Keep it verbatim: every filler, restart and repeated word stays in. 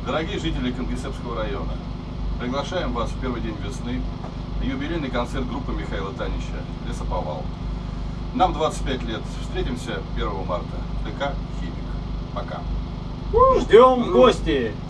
Дорогие жители Кингисеппского района, приглашаем вас в первый день весны на юбилейный концерт группы Михаила Танича «Лесоповал». Нам двадцать пять лет. Встретимся первого марта. ДК «Химик». Пока. Ждем в гости!